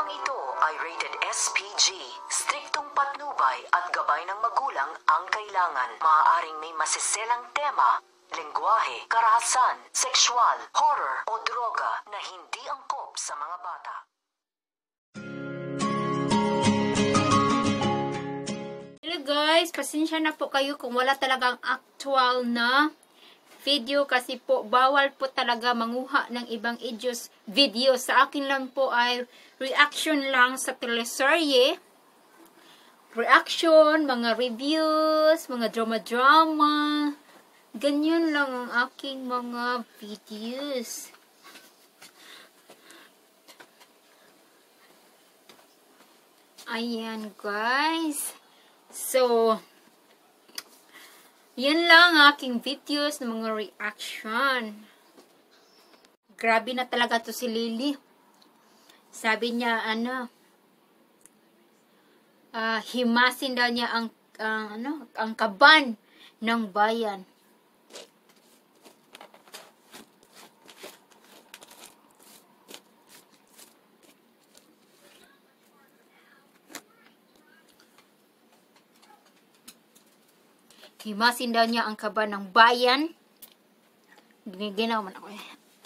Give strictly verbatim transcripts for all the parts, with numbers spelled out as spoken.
Programang ito ay rated S P G. Striktong patnubay at gabay ng magulang ang kailangan. Maaaring may masiselang tema, lengguwahe, karahasan, sexual, horror o droga na hindi angkop sa mga bata. Hello guys, pasensya na po kayo kung wala talagang actual na video kasi po bawal po talaga manguha ng ibang videos. Video sa akin lang po ay reaction lang sa teleserye. Reaction, mga reviews, mga drama-drama. Ganyan lang ang aking mga videos. Ayan guys. So, yan lang aking videos ng mga reaction. Grabe na talaga to si Lily. Sabi niya, ano, uh, himasin daw niya ang, uh, ano, ang kaban ng bayan. Himasin daw niya ang kaban ng bayan. Giniginaw man ako eh.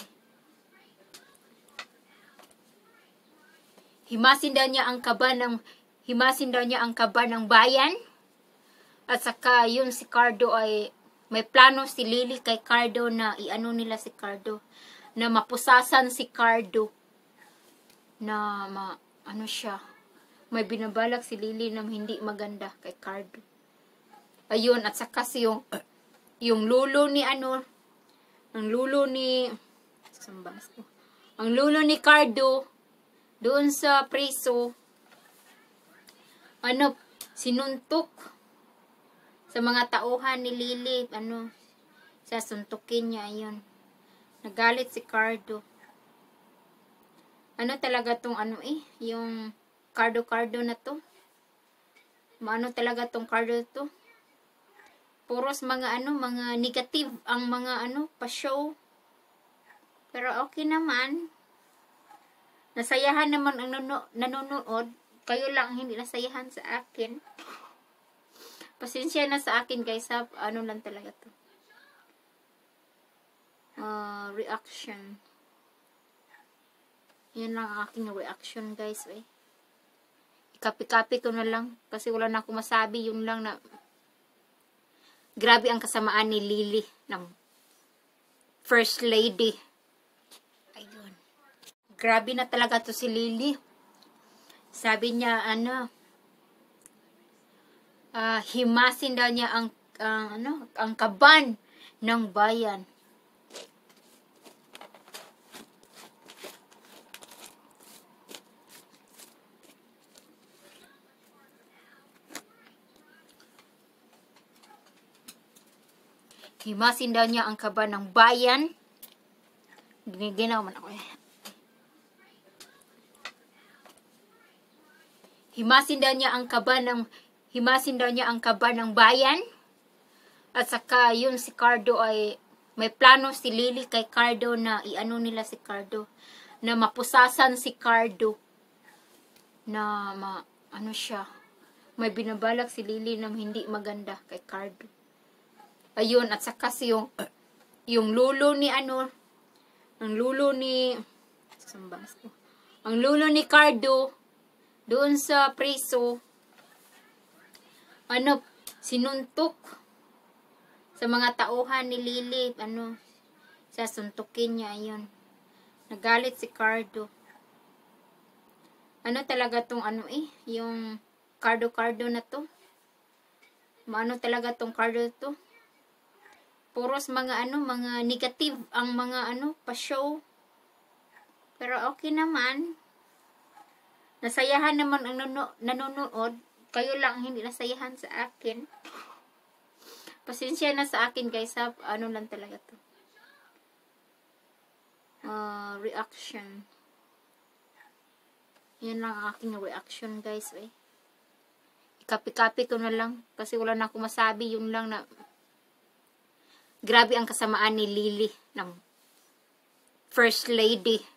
Himasin daw niya ang kaban ng himasin daw niya ang kaban ng bayan. At saka yun si Cardo ay may plano si Lily kay Cardo na iano nila si Cardo. Na mapusasan si Cardo. Na ma, ano siya. May binabalak si Lily na hindi maganda kay Cardo. Ayun, at saka si yung, yung lulo ni ano, ang lulo ni, sambas ko, ang lulo ni Cardo, doon sa preso, ano, sinuntok sa mga tauhan ni Lily, ano, sasuntukin niya, ayun. Nagalit si Cardo. Ano talaga tong ano eh, yung Cardo-Cardo na to? Ano talaga tong Cardo to? Puros mga ano, mga negative ang mga ano, pa-show. Pero okay naman. Nasayahan naman ang nano, nanonood. Kayo lang hindi nasayahan sa akin. Pasensya na sa akin guys, ha? Ano lang talaga to. Uh, reaction. Yan lang ang aking reaction guys. Eh. Ikapi-kapi ko na lang. Kasi wala na ako masabi. Yun lang na grabe ang kasamaan ni Lily ng First Lady. Ayun. Grabe na talaga to si Lily. Sabi niya, ano, uh, himasin daw niya ang, uh, ano, ang kaban ng bayan. Himasin daw niya ang kaban ng bayan. Giniginaw man ako eh. Himasin daw niya ang kaban ng himasin daw niya ang kaban ng bayan. At saka yun si Cardo ay may plano si Lily kay Cardo na iano nila si Cardo. Na mapusasan si Cardo. Na ma, ano siya. May binabalak si Lily na hindi maganda kay Cardo. Ayun, at saka si yung, yung lulo ni ano, ang lulo ni, sambas ko, ang lulo ni Cardo, doon sa preso, ano, sinuntok sa mga tauhan ni Lily, ano, sasuntukin niya, ayun. Nagalit si Cardo. Ano talaga tong ano eh, yung Cardo-Cardo na to? Ano talaga tong Cardo to? Puros mga ano, mga negative ang mga ano, pa-show. Pero okay naman. Nasayahan naman ang nanonood. Kayo lang hindi nasayahan sa akin. Pasensya na sa akin guys, ha? Ano lang talaga to. Uh, reaction. Yan lang ang aking reaction guys. Eh. Ikapi-kapi ko na lang. Kasi wala na akong masabi. Yun lang na grabe ang kasamaan ni Lily ng First Lady.